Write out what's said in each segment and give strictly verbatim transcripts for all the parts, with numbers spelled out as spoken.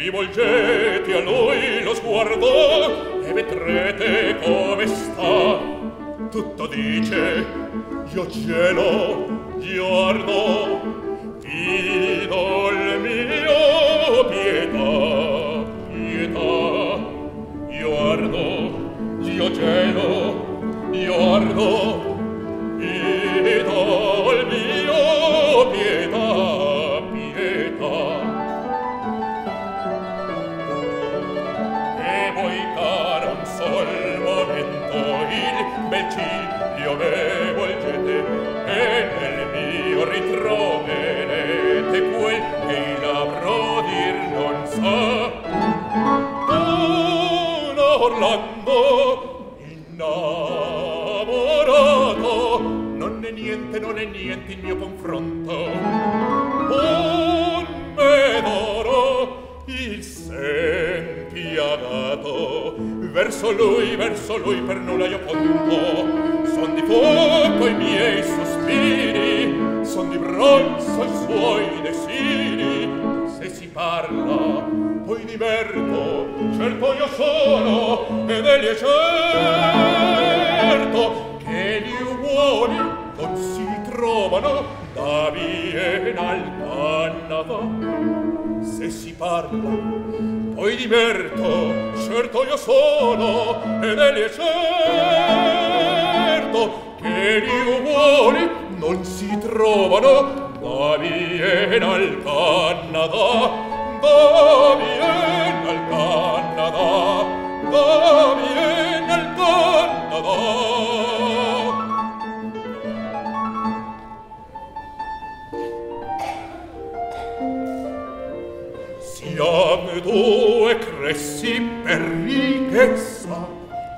rivolgete a lui lo sguardo e vedrete come sta. Tutto dice, io cielo, io ardo, fido il mio pietà, pietà. Io ardo, io cielo, io ardo, fido il mio pietà, pietà. E voi caro un sol momento il bel ciglio me volgete e nel mio ritroverete quel che il labbro dir non sa. Un Orlando innamorato non è niente, non è niente il mio confronto. Un Medoro il sen piagato verso lui, verso lui per nulla io conto. Son di fuoco i miei sospiri, son di bronzo i suoi desiri. Se si parla poi diverto, certo io sono ed egli è certo che gli uomini non si trovano da Viena al Canada. Se si parla poi diverto, certo io sono ed egli è certo che gli uomini non si trovano da Viena al Canada. Da Viena al Canada, da Viena al Canada. Siamo due cressi per ricchezza,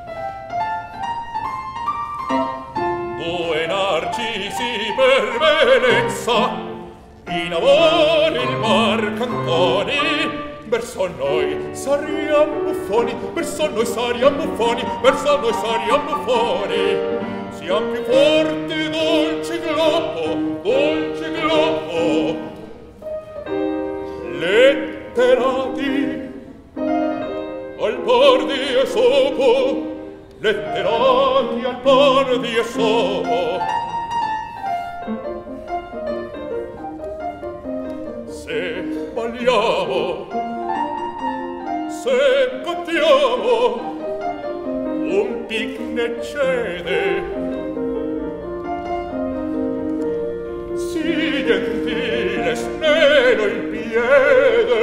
due narcisi per bellezza. In amore il Marcantoni, verso noi sariam buffoni, verso noi sariam buffoni, verso noi sariam buffoni. Siam più forti, dolci globo, dolci globo, letterati al par di Esopo, letterati al par di Esopo. Se balliamo, se cantiamo, un picnic cede. Si gentile snelo il piede.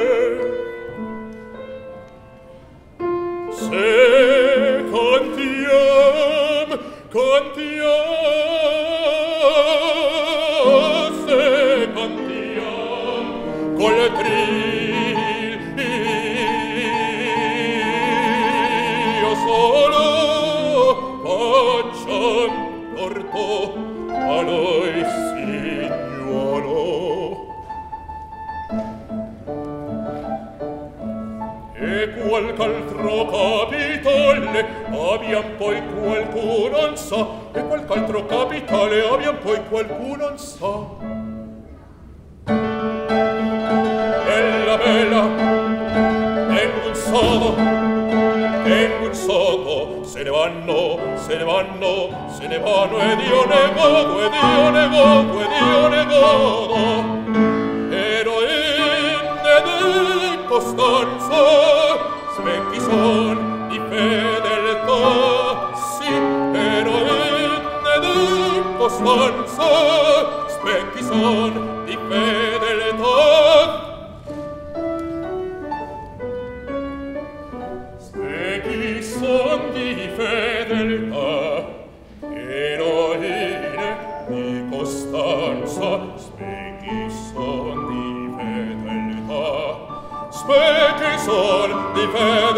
Se cantiam, cantiam, se cantiam, con le trio solo facciam torto a noi signoro. E qualc'altro capitale abbiam poi qualcuno non sa, e qualc'altro capitale abbiam poi qualcuno non sa. Bella, bella, tengo un sodo, tengo un sodo, se ne vanno, se ne vanno, se ne vanno, ed io ne godo, ed io ne godo, ed io ne godo. Eroine di costanza, specchi son di fedeltà, sì, eroine di costanza, specchi son di fedeltà. Specchi son di fedeltà, eroine di costanza, specchi son di fedeltà, specchi son di fedeltà.